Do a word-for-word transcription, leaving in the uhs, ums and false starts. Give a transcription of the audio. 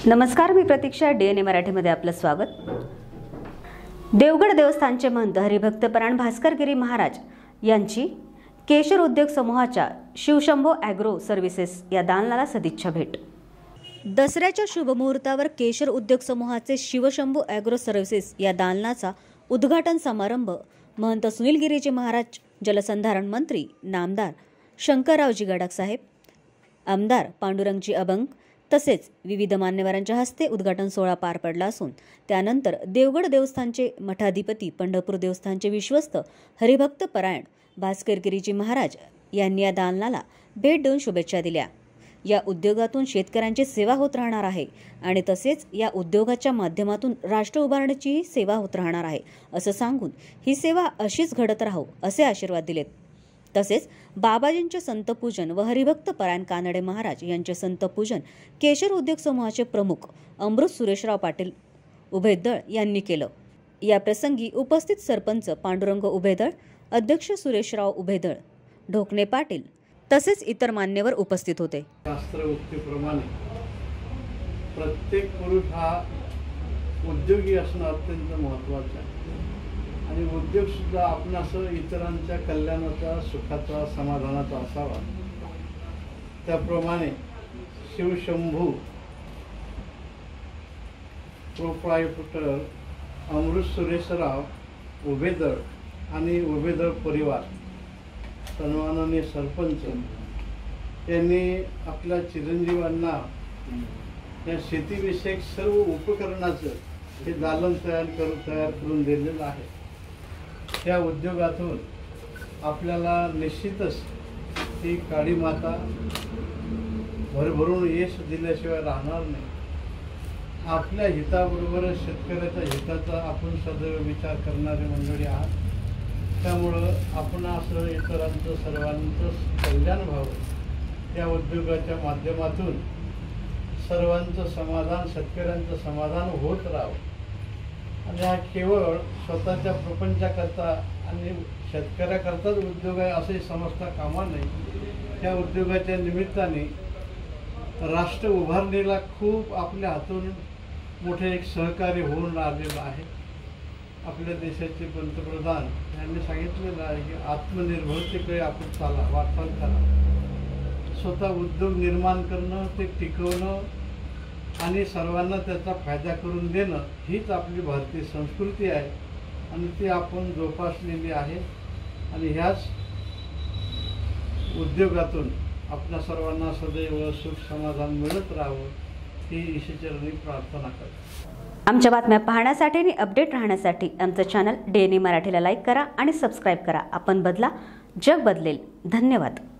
नमस्कार, मी प्रतीक्षा. D N A मराठीमध्ये आपलं स्वागत. देवगड देवस्थानचे महंत हरिभक्तपरायण भास्कर गिरी महाराज यांची केशर उद्योग समूहाच्या शिवशंभो ॲग्रो सर्व्हिसेस या दालनाला सदिच्छा भेट. दसऱ्याच्या शुभमुहूर्तावर केशर उद्योग समूहाचे शिवशंभो ॲग्रो सर्व्हिसेस या दालनाचा उद्घाटन समारंभ महंत सुनील गिरीजी महाराज, जलसंधारण मंत्री नामदार शंकररावजी गडाख साहेब, आमदार पांडुरंगजी अभंग तसेच विविध मान्यवरांच्या हस्ते उद्घाटन सोहळा पार पडला असून त्यानंतर देवगड देवस्थानचे मठाधिपती, पंढरपूर देवस्थानचे विश्वस्त हरिभक्तपरायण भास्कर गिरीजी महाराज यांनी या दालनाला भेट देऊन शुभेच्छा दिल्या. या उद्योगातून शेतकऱ्यांची सेवा होत राहणार आहे आणि तसेच या उद्योगाच्या माध्यमातून राष्ट्र उभारणीचीही सेवा होत राहणार आहे असं सांगून ही सेवा अशीच घडत राहो असे आशीर्वाद दिलेत. तसेच बाबाजींचे संतपूजन व हरिभक्तपरायण कानडे महाराज यांचे संतपूजन केशर उद्योग समूहाचे प्रमुख अमृत सुरेशराव पाटील उभेदळ यांनी केलं. या प्रसंगी उपस्थित सरपंच पांडुरंग उभेदळ, अध्यक्ष सुरेशराव उभेदळ, ढोकणे पाटील तसेच इतर मान्यवर उपस्थित होते. शास्त्रोक्तीप्रमाणे प्रत्येक पुरुष हा उद्योगी असणं अत्यंत महत्त्वाचं आहे आणि उद्योग सुद्धा आपणास इतरांच्या कल्याणाचा, सुखाचा, समाधानाचा असावा. त्याप्रमाणे शिवशंभू प्रोप्रायटर अमृत सुरेशराव उभेदळ आणि उभेदळ परिवार, सन्माननीय सरपंच यांनी आपल्या चिरंजीवांना या शेतीविषयक सर्व उपकरणाचं हे दालन तयार करून तयार करून दिलेलं आहे. त्या उद्योगातून आपल्याला निश्चितच ती काळी माता भरभरून यश दिल्याशिवाय राहणार नाही. आपल्या हिताबरोबरच शेतकऱ्याच्या हिताचा आपण सदैव विचार करणारे मंडळी आहात. त्यामुळं आपण असं इतरांचं सर्वांचं कल्याण व्हावं, या उद्योगाच्या माध्यमातून सर्वांचं समाधान, शेतकऱ्यांचं समाधान होत राहावं आणि हा केवळ स्वतःच्या प्रपंचाकरता आणि शेतकऱ्याकरताच उद्योग आहे असे समजता कामा नये. त्या उद्योगाच्या निमित्ताने राष्ट्र उभारणीला खूप आपल्या हातून मोठे एक सहकार्य होऊन राहिलेलं आहे. आपल्या देशाचे पंतप्रधान यांनी सांगितलेलं आहे की आत्मनिर्भरतेकडे आपण चाला वाटचाल करा. स्वतः उद्योग निर्माण करणं, ते टिकवणं आणि सर्वांना त्याचा फायदा करून देणं हीच आपली भारतीय संस्कृती आहे आणि ती आपण जोपासलेली आहे. आणि ह्याच उद्योगातून आपल्या सर्वांना सदैव सुख समाधान मिळत राहावं ही ईश्वरचरणी प्रार्थना करतो. आमच्या बातम्या पाहण्यासाठी आणि अपडेट राहण्यासाठी आमचं चॅनल डी एन ए मराठीला लाईक करा आणि सबस्क्राईब करा. आपण बदला, जग बदलेल. धन्यवाद.